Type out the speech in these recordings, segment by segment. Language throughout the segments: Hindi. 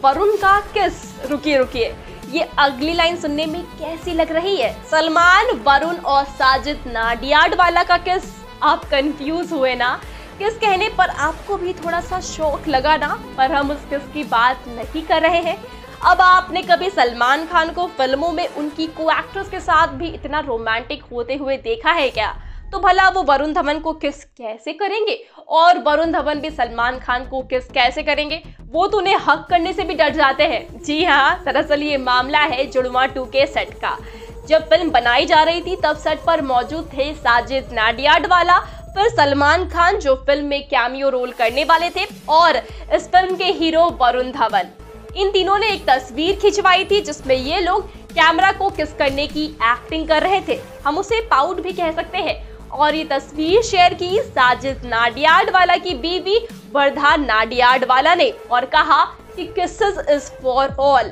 वरुण का किस। रुकिए रुकिए, ये अगली लाइन सुनने में कैसी लग रही है? सलमान, वरुण और साजिद नाडियाडवाला का किस। आप कंफ्यूज हुए ना? किस कहने पर आपको भी थोड़ा सा शौक लगा ना? पर हम उस किस की बात नहीं कर रहे हैं। अब आपने कभी सलमान खान को फिल्मों में उनकी को एक्ट्रेस के साथ भी इतना रोमांटिक होते हुए देखा है क्या? तो भला वो वरुण धवन को किस कैसे करेंगे, और वरुण धवन भी सलमान खान को किस कैसे करेंगे? वो तो उन्हें हक करने से भी डर जाते हैं। जी हाँ, दरअसल ये मामला है जुड़वा 2 के सेट का। जब फिल्म बनाई जा रही थी तब सेट पर मौजूद थे साजिद नाडियाडवाला, फिर सलमान खान जो फिल्म में कैमियो रोल करने वाले थे, और इस फिल्म के हीरो वरुण धवन। इन तीनों ने एक तस्वीर खिंचवाई थी जिसमें ये लोग कैमरा को किस करने की एक्टिंग कर रहे थे। हम उसे पाउट भी कह सकते हैं। और ये तस्वीर शेयर की साजिद नाडियाडवाला की बीवी वर्धा नाडियाडवाला ने और कहा कि kisses is for all,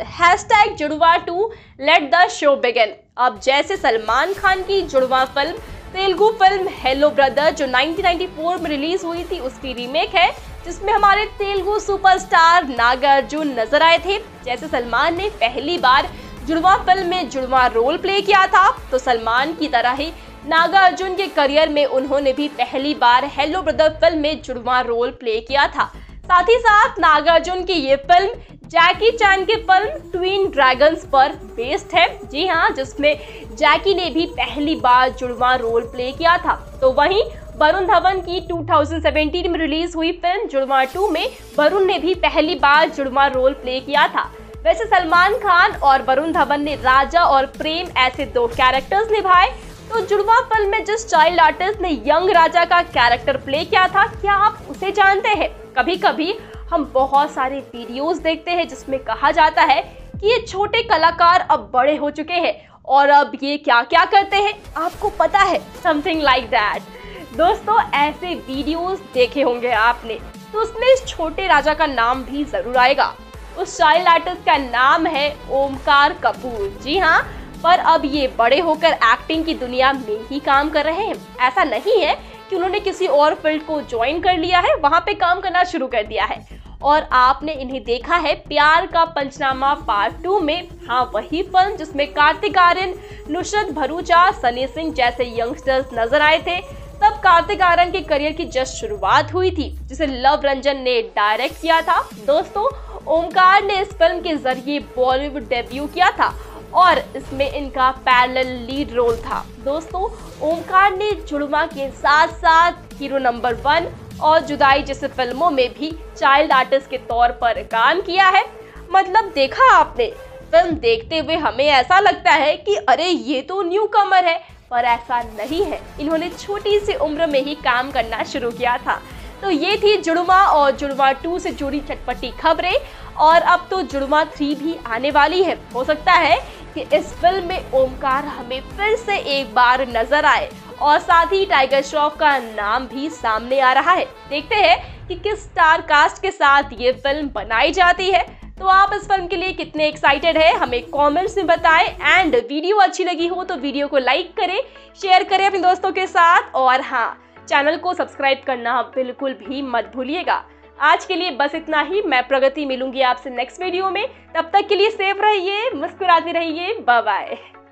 #जुड़वा2 let the show begin। अब जैसे सलमान खान की Judwaa film Telugu film Hello Brother जो 1994 में रिलीज हुई थी उसकी रीमेक है, जिसमें हमारे तेलुगु सुपरस्टार नागार्जुन नजर आए थे। जैसे सलमान ने पहली बार जुड़वा फिल्म में जुड़वा रोल प्ले किया था, तो सलमान की तरह ही नागार्जुन के करियर में उन्होंने भी पहली बार हेलो ब्रदर फिल्म में जुड़वा रोल प्ले किया था। साथ ही साथ नागार्जुन की ये फिल्म जैकी चैन की फिल्म ट्विन ड्रैगन्स पर बेस्ड है। जी हाँ, जिसमें जैकी ने भी पहली बार जुड़वा रोल प्ले किया था। तो वहीं वरुण धवन की 2017 में रिलीज हुई फिल्म जुड़वा 2 में वरुण ने भी पहली बार जुड़वा रोल प्ले किया था। वैसे सलमान खान और वरुण धवन ने राजा और प्रेम ऐसे 2 कैरेक्टर्स निभाए। तो जुड़वा फिल्म में जिस चाइल्ड आर्टिस्ट ने यंग राजा का कैरेक्टर प्ले किया था, क्या आप उसे जानते हैं? कभी कभी हम बहुत सारे वीडियोस देखते हैं जिसमें कहा जाता है कि ये छोटे कलाकार अब बड़े हो चुके हैं और अब ये क्या क्या करते हैं, आपको पता है? Something like that. दोस्तों, ऐसे वीडियोस देखे होंगे आपने, तो उसमें इस छोटे राजा का नाम भी जरूर आएगा। उस चाइल्ड आर्टिस्ट का नाम है ओमकार कपूर। जी हाँ, पर अब ये बड़े होकर एक्टिंग की दुनिया में ही काम कर रहे हैं। ऐसा नहीं है कि उन्होंने किसी और फील्ड को ज्वाइन कर लिया है, वहां पे काम करना शुरू कर दिया है। और आपने इन्हें देखा है प्यार का पंचनामा पार्ट 2 में। हाँ, वही फिल्म जिसमें कार्तिक आर्यन, नुसरत भरूचा, सनी सिंह जैसे यंगस्टर्स नजर आए थे। तब कार्तिक आर्यन के करियर की जस्ट शुरुआत हुई थी, जिसे लव रंजन ने डायरेक्ट किया था। दोस्तों, ओमकार ने इस फिल्म के जरिए बॉलीवुड डेब्यू किया था और इसमें इनका पैरेलल लीड रोल था। दोस्तों, ओमकार ने जुड़वा के साथ साथ हीरो नंबर 1 और जुदाई जैसे फिल्मों में भी चाइल्ड आर्टिस्ट के तौर पर काम किया है। मतलब देखा आपने, फिल्म देखते हुए हमें ऐसा लगता है कि अरे ये तो न्यू कमर है, पर ऐसा नहीं है। इन्होंने छोटी सी उम्र में ही काम करना शुरू किया था। तो ये थी जुड़वा और जुड़वा 2 से जुड़ी चटपटी खबरें। और अब तो जुड़वा 3 भी आने वाली है। हो सकता है कि इस फिल्म में ओमकार हमें फिर से एक बार नजर आए और साथ ही टाइगर श्रॉफ का नाम भी सामने आ रहा है। देखते हैं कि किस स्टार कास्ट के साथ ये फिल्म बनाई जाती है। तो आप इस फिल्म के लिए कितने एक्साइटेड हैं, हमें कमेंट्स में बताएं। एंड वीडियो अच्छी लगी हो तो वीडियो को लाइक करें, शेयर करें अपने दोस्तों के साथ, और हाँ, चैनल को सब्सक्राइब करना बिल्कुल भी मत भूलिएगा। आज के लिए बस इतना ही। मैं प्रगति मिलूंगी आपसे नेक्स्ट वीडियो में। तब तक के लिए सेफ रहिए, मुस्कुराते रहिए। Bye bye.